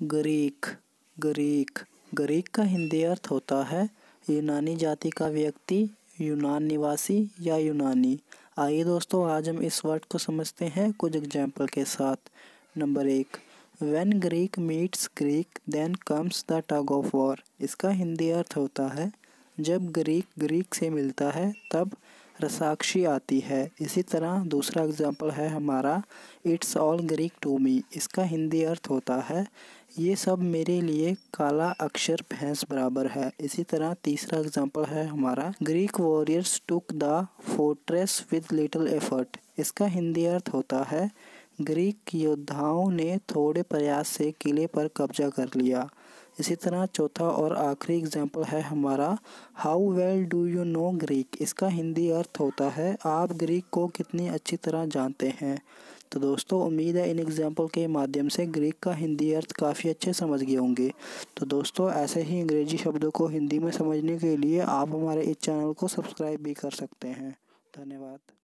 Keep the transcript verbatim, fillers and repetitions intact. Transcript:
Greek Greek Greek का हिंदी अर्थ होता है यूनानी जाति का व्यक्ति, यूनान निवासी या यूनानी। आइए दोस्तों, आज हम इस वर्ड को समझते हैं कुछ एग्जाम्पल के साथ। नंबर एक, when Greek meets Greek then comes the tug of war. इसका हिंदी अर्थ होता है जब ग्रीक ग्रीक से मिलता है तब रसाक्षी आती है। इसी तरह दूसरा एग्जाम्पल है हमारा it's all Greek to me. इसका हिंदी अर्थ होता है ये सब मेरे लिए काला अक्षर भैंस बराबर है। इसी तरह तीसरा एग्जाम्पल है हमारा Greek warriors took the fortress with little effort. इसका हिंदी अर्थ होता है ग्रीक योद्धाओं ने थोड़े प्रयास से किले पर कब्जा कर लिया। इसी तरह चौथा और आखिरी एग्जाम्पल है हमारा how well do you know Greek. इसका हिंदी अर्थ होता है आप ग्रीक को कितनी अच्छी तरह जानते हैं। तो दोस्तों, उम्मीद है इन एग्जाम्पल के माध्यम से ग्रीक का हिंदी अर्थ काफ़ी अच्छे समझ गए होंगे। तो दोस्तों, ऐसे ही अंग्रेजी शब्दों को हिंदी में समझने के लिए आप हमारे इस चैनल को सब्सक्राइब भी कर सकते हैं। धन्यवाद।